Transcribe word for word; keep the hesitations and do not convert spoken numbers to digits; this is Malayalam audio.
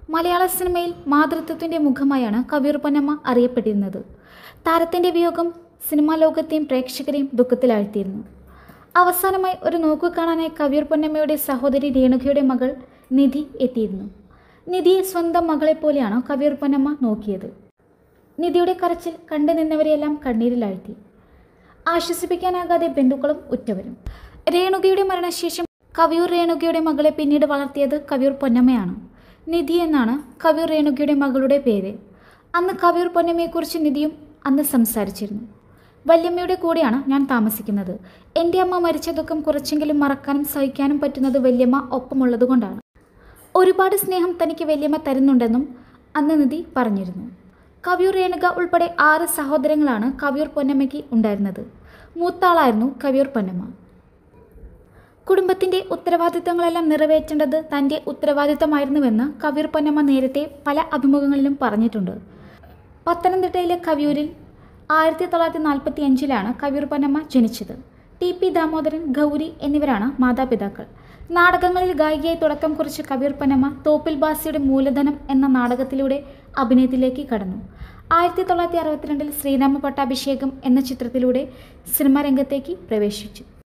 മലയാള സിനിമയിൽ മാതൃത്വത്തിൻ്റെ മുഖമായാണ് കവിയൂർ പൊന്നമ്മ അറിയപ്പെട്ടിരുന്നത്. താരത്തിൻ്റെ വിയോഗം സിനിമാ ലോകത്തെയും പ്രേക്ഷകരെയും ദുഃഖത്തിലാഴ്ത്തിയിരുന്നു. അവസാനമായി ഒരു നോക്കു കാണാനായി കവിയൂർ പൊന്നമ്മയുടെ സഹോദരി രേണുകയുടെ മകൾ നിധി എത്തിയിരുന്നു. നിധിയെ സ്വന്തം മകളെപ്പോലെയാണ് കവിയൂർ പൊന്നമ്മ നോക്കിയത്. നിധിയുടെ കരച്ചിൽ കണ്ടു നിന്നവരെയെല്ലാം കണ്ണീരിലാഴ്ത്തി. ആശ്വസിപ്പിക്കാനാകാതെ ബന്ധുക്കളും ഉറ്റവരും. രേണുകയുടെ മരണശേഷം കവിയൂർ രേണുകയുടെ മകളെ പിന്നീട് വളർത്തിയത് കവിയൂർ പൊന്നമ്മയാണ്. നിധി എന്നാണ് കവിയൂർ രേണുകയുടെ മകളുടെ പേര്. അന്ന് കവിയൂർ പൊന്നമ്മയെക്കുറിച്ച് നിധിയും അന്ന് സംസാരിച്ചിരുന്നു. വല്യമ്മയുടെ കൂടെയാണ് ഞാൻ താമസിക്കുന്നത്. എൻ്റെ അമ്മ മരിച്ച ദുഃഖം കുറച്ചെങ്കിലും മറക്കാനും സഹിക്കാനും പറ്റുന്നത് വല്യമ്മ ഒപ്പമുള്ളതുകൊണ്ടാണ്. ഒരുപാട് സ്നേഹം തനിക്ക് വല്യമ്മ തരുന്നുണ്ടെന്നും അന്ന് നിധി പറഞ്ഞിരുന്നു. കവിയൂർ രേണുക ഉൾപ്പെടെ ആറ് സഹോദരങ്ങളാണ് കവിയൂർ പൊന്നമ്മയ്ക്ക് ഉണ്ടായിരുന്നത്. മൂത്താളായിരുന്നു കവിയൂർ പൊന്നമ്മ. കുടുംബത്തിൻ്റെ ഉത്തരവാദിത്തങ്ങളെല്ലാം നിറവേറ്റേണ്ടത് തൻ്റെ ഉത്തരവാദിത്തമായിരുന്നുവെന്ന് കവിയൂർ പൊന്നമ്മ നേരത്തെ പല അഭിമുഖങ്ങളിലും പറഞ്ഞിട്ടുണ്ട്. പത്തനംതിട്ടയിലെ കവിയൂരിൽ ആയിരത്തി തൊള്ളായിരത്തി നാൽപ്പത്തി അഞ്ചിലാണ് കവിയൂർ പൊന്നമ്മ ജനിച്ചത്. ടി പി ദാമോദരൻ, ഗൗരി എന്നിവരാണ് മാതാപിതാക്കൾ. നാടകങ്ങളിൽ ഗായികയായി തുടക്കം കുറിച്ച കവിയൂർ പൊന്നമ്മ തോപ്പിൽ ഭാസിയുടെ മൂലധനം എന്ന നാടകത്തിലൂടെ അഭിനയത്തിലേക്ക് കടന്നു. ആയിരത്തി തൊള്ളായിരത്തി അറുപത്തിരണ്ടിൽ ശ്രീരാമ പട്ടാഭിഷേകം എന്ന ചിത്രത്തിലൂടെ സിനിമാ രംഗത്തേക്ക് പ്രവേശിച്ചു.